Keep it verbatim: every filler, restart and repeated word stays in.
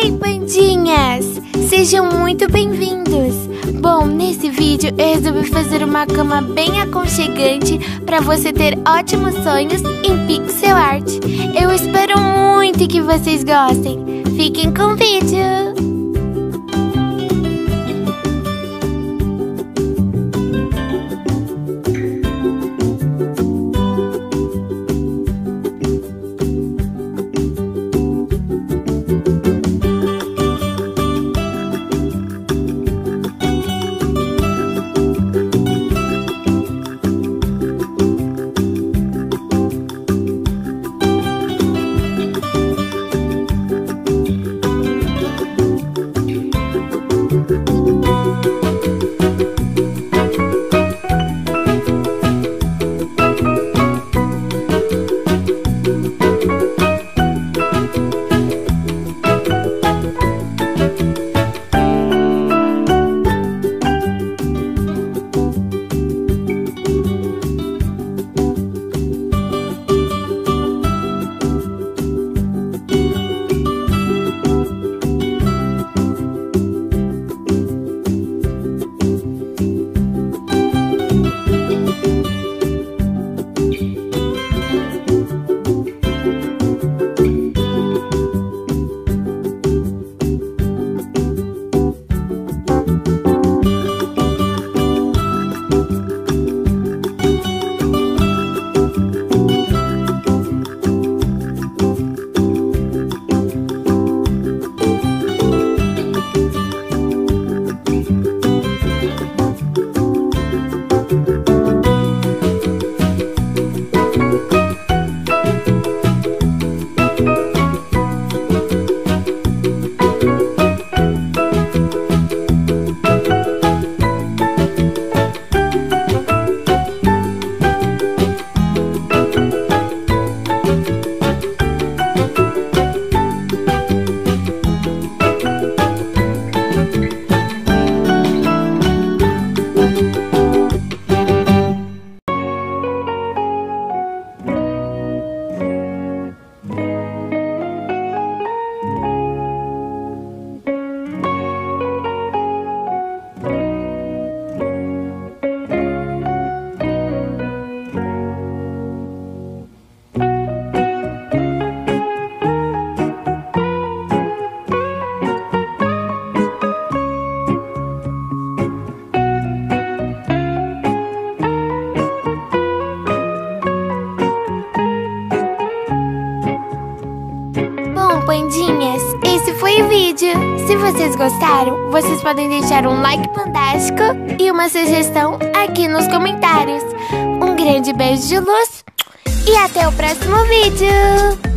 Ei, pandinhas! Sejam muito bem-vindos! Bom, nesse vídeo eu resolvi fazer uma cama bem aconchegante para você ter ótimos sonhos em pixel art. Eu espero muito que vocês gostem. Fiquem com o vídeo! Pandinhas, esse foi o vídeo. Se vocês gostaram, vocês podem deixar um like fantástico e uma sugestão aqui nos comentários. Um grande beijo de luz e até o próximo vídeo!